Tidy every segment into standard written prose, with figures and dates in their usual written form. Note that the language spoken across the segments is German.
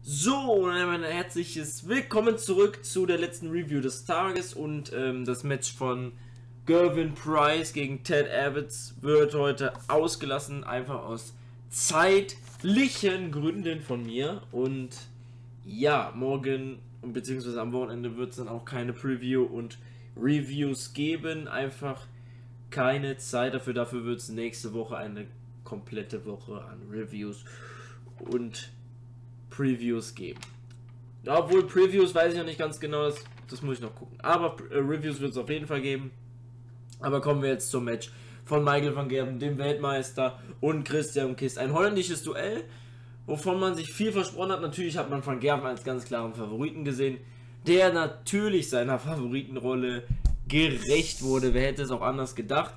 So, ein herzliches Willkommen zurück zu der letzten Review des Tages und das Match von Gervin Price gegen Ted Evans wird heute ausgelassen, einfach aus zeitlichen Gründen von mir. Und ja, morgen bzw. am Wochenende wird es dann auch keine Preview und Reviews geben, einfach keine Zeit dafür. Dafür wird es nächste Woche eine komplette Woche an Reviews und Previews geben. Ja, obwohl Previews weiß ich noch nicht ganz genau, das muss ich noch gucken. Aber Reviews wird es auf jeden Fall geben. Aber kommen wir jetzt zum Match von Michael van Gerwen, dem Weltmeister, und Christian Kist. Ein holländisches Duell, wovon man sich viel versprochen hat. Natürlich hat man van Gerwen als ganz klaren Favoriten gesehen, der natürlich seiner Favoritenrolle gerecht wurde. Wer hätte es auch anders gedacht?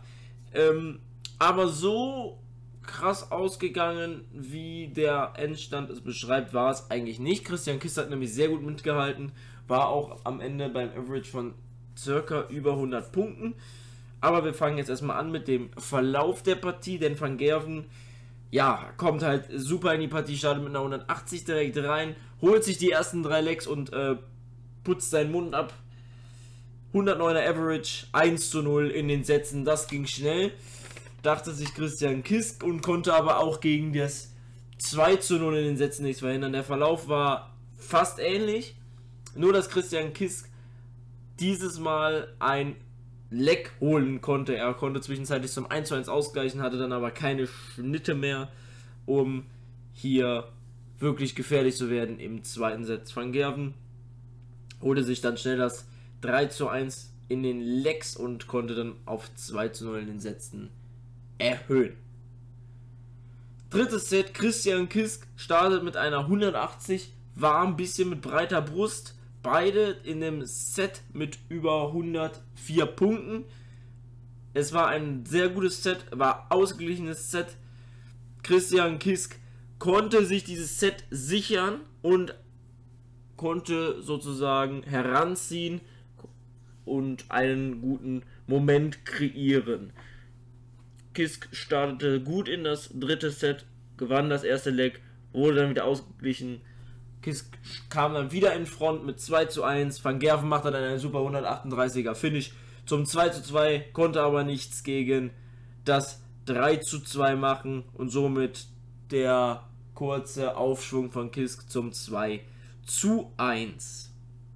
Aber so krass ausgegangen, wie der Endstand es beschreibt, war es eigentlich nicht. Christian Kist hat nämlich sehr gut mitgehalten, war auch am Ende beim Average von circa über 100 Punkten. Aber wir fangen jetzt erstmal an mit dem Verlauf der Partie, denn Van Gerwen, ja, kommt halt super in die Partie, startet mit einer 180 direkt rein, holt sich die ersten 3 Legs und putzt seinen Mund ab. 109er Average, 1:0 in den Sätzen, das ging schnell. Dachte sich Christian Kist und konnte aber auch gegen das 2:0 in den Sätzen nichts verhindern. Der Verlauf war fast ähnlich, nur dass Christian Kist dieses Mal ein Leck holen konnte. Er konnte zwischenzeitlich zum 1:1 ausgleichen, hatte dann aber keine Schnitte mehr, um hier wirklich gefährlich zu werden im zweiten Set. Van Gerwen holte sich dann schnell das 3:1 in den Lecks und konnte dann auf 2:0 in den Sätzen erhöhen. Drittes Set, Christian Kist startet mit einer 180, war ein bisschen mit breiter Brust, beide in dem Set mit über 104 Punkten. Es war ein sehr gutes Set, war ausgeglichenes Set. Christian Kist konnte sich dieses Set sichern und konnte sozusagen heranziehen und einen guten Moment kreieren. Kist startete gut in das dritte Set, gewann das erste Leg, wurde dann wieder ausgeglichen. Kist kam dann wieder in Front mit 2:1. Van Gerwen machte dann einen super 138er Finish zum 2:2, konnte aber nichts gegen das 3:2 machen und somit der kurze Aufschwung von Kist zum 2:1.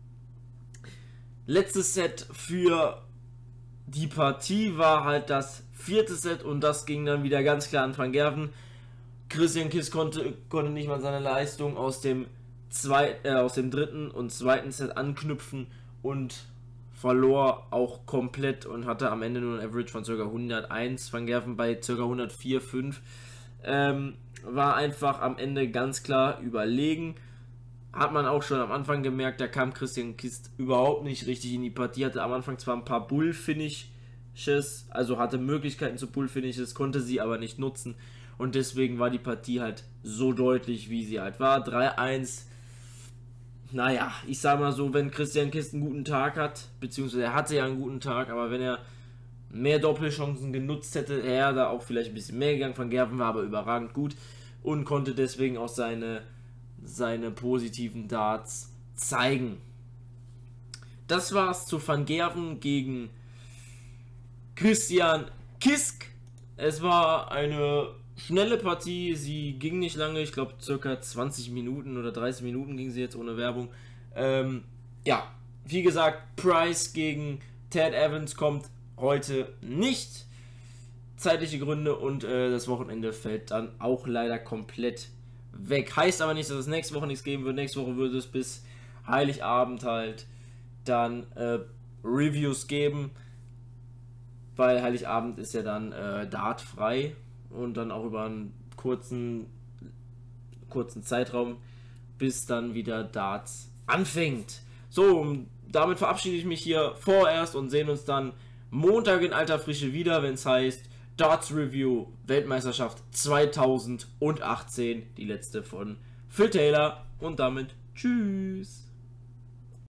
Letztes Set für die Partie war halt das vierte Set und das ging dann wieder ganz klar an Van Gerwen. Christian Kist konnte nicht mal seine Leistung aus dem dritten und zweiten Set anknüpfen und verlor auch komplett und hatte am Ende nur ein Average von ca. 101. Van Gerwen bei ca. 104,5. War einfach am Ende ganz klar überlegen. Hat man auch schon am Anfang gemerkt, da kam Christian Kist überhaupt nicht richtig in die Partie. Hatte am Anfang zwar ein paar Bull-Finishes, also hatte Möglichkeiten zu Bull-Finishes, konnte sie aber nicht nutzen. Und deswegen war die Partie halt so deutlich, wie sie halt war. 3:1. Naja, ich sag mal so, wenn Christian Kist einen guten Tag hat, beziehungsweise er hatte ja einen guten Tag, aber wenn er mehr Doppelchancen genutzt hätte, er da auch vielleicht ein bisschen mehr gegangen. Van Gerwen war aber überragend gut und konnte deswegen auch seine positiven Darts zeigen. Das war's zu Van Gerwen gegen Christian Kist. Es war eine schnelle Partie, sie ging nicht lange, ich glaube circa 20 Minuten oder 30 Minuten ging sie jetzt ohne Werbung. Ja, wie gesagt, Price gegen Ted Evans kommt heute nicht. Zeitliche Gründe und das Wochenende fällt dann auch leider komplett weg. Heißt aber nicht, dass es nächste Woche nichts geben wird. Nächste Woche würde es bis Heiligabend halt dann Reviews geben, weil Heiligabend ist ja dann dartfrei und dann auch über einen kurzen Zeitraum, bis dann wieder Darts anfängt. So, damit verabschiede ich mich hier vorerst und sehen uns dann Montag in alter Frische wieder, wenn es heißt Darts Review Weltmeisterschaft 2018, die letzte von Phil Taylor, und damit tschüss.